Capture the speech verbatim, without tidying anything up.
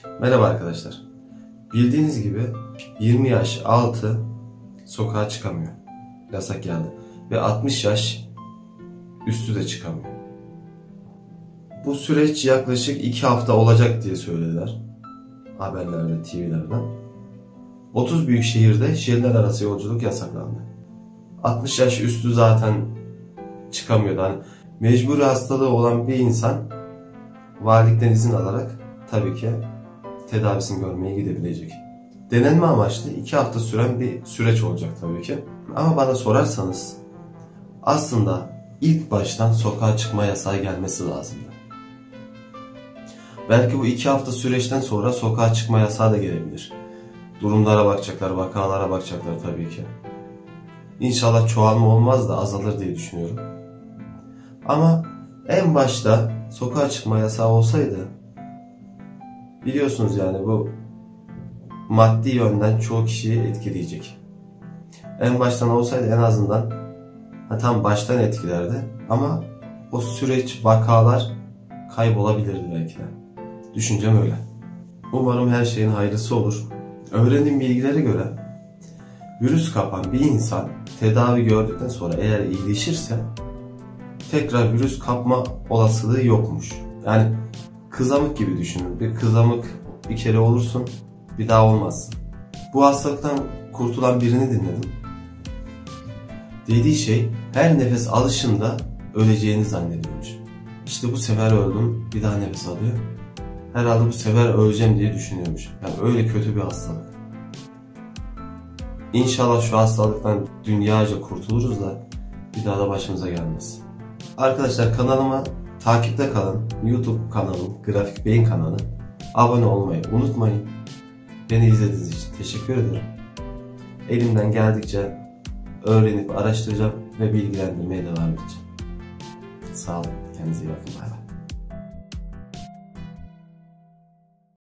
Merhaba arkadaşlar. Bildiğiniz gibi yirmi yaş altı sokağa çıkamıyor. Yasak geldi. Ve altmış yaş üstü de çıkamıyor. Bu süreç yaklaşık iki hafta olacak diye söylediler. Haberlerde, T V'lerden. otuz büyük şehirde şehirler arası yolculuk yasaklandı. altmış yaş üstü zaten çıkamıyordu. Yani mecburi hastalığı olan bir insan valilikten izin alarak tabii ki tedavisini görmeye gidebilecek. Denenme amaçlı iki hafta süren bir süreç olacak tabii ki. Ama bana sorarsanız aslında ilk baştan sokağa çıkma yasağı gelmesi lazımdı. Belki bu iki hafta süreçten sonra sokağa çıkma yasağı da gelebilir. Durumlara bakacaklar, vakalara bakacaklar tabii ki. İnşallah çoğalma olmaz da azalır diye düşünüyorum. Ama en başta sokağa çıkma yasağı olsaydı, biliyorsunuz yani bu maddi yönden çoğu kişiyi etkileyecek. En baştan olsaydı en azından ha, tam baştan etkilerdi ama o süreç, vakalar kaybolabilirdi belki de. Düşüncem öyle. Umarım her şeyin hayırlısı olur. Öğrendiğim bilgilere göre virüs kapan bir insan tedavi gördükten sonra eğer iyileşirse tekrar virüs kapma olasılığı yokmuş. Yani kızamık gibi düşünün. Bir kızamık bir kere olursun, bir daha olmazsın. Bu hastalıktan kurtulan birini dinledim. Dediği şey her nefes alışında öleceğini zannediyormuş. İşte bu sefer öldüm, bir daha nefes alıyor. Herhalde bu sefer öleceğim diye düşünüyormuş. Yani öyle kötü bir hastalık. İnşallah şu hastalıktan dünyaca kurtuluruz da bir daha da başımıza gelmez. Arkadaşlar kanalıma takipte kalın. YouTube kanalım, Grafik Beyin kanalı. Abone olmayı unutmayın. Beni izlediğiniz için teşekkür ederim. Elimden geldikçe öğrenip araştıracağım ve bilgilendirmeye devam edeceğim. Sağ olun. Kendinize iyi bakın. Bay bay.